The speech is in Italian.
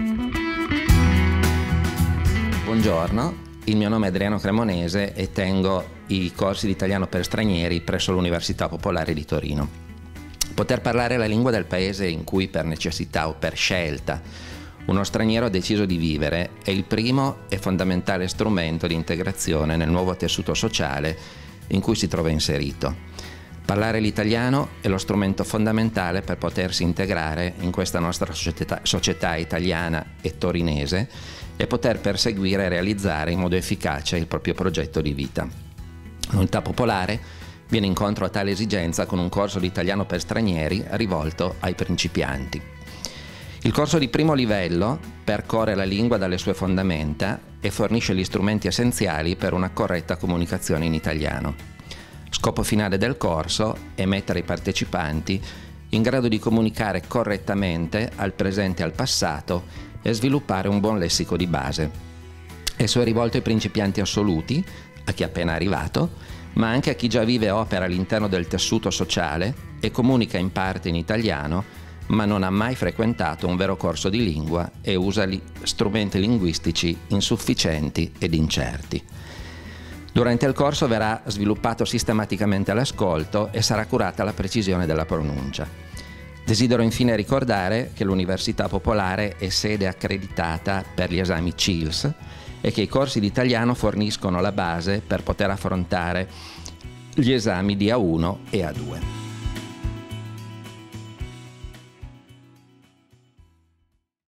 Buongiorno, il mio nome è Adriano Cremonese e tengo i corsi di italiano per stranieri presso l'Università Popolare di Torino. Poter parlare la lingua del paese in cui per necessità o per scelta uno straniero ha deciso di vivere è il primo e fondamentale strumento di integrazione nel nuovo tessuto sociale in cui si trova inserito. Parlare l'italiano è lo strumento fondamentale per potersi integrare in questa nostra società italiana e torinese e poter perseguire e realizzare in modo efficace il proprio progetto di vita. L'Unità Popolare viene incontro a tale esigenza con un corso di italiano per stranieri rivolto ai principianti. Il corso di primo livello percorre la lingua dalle sue fondamenta e fornisce gli strumenti essenziali per una corretta comunicazione in italiano. Scopo finale del corso è mettere i partecipanti in grado di comunicare correttamente al presente e al passato e sviluppare un buon lessico di base. Esso è rivolto ai principianti assoluti, a chi è appena arrivato, ma anche a chi già vive e opera all'interno del tessuto sociale e comunica in parte in italiano, ma non ha mai frequentato un vero corso di lingua e usa strumenti linguistici insufficienti ed incerti. Durante il corso verrà sviluppato sistematicamente l'ascolto e sarà curata la precisione della pronuncia. Desidero infine ricordare che l'Università Popolare è sede accreditata per gli esami CILS e che i corsi di italiano forniscono la base per poter affrontare gli esami di A1 e A2.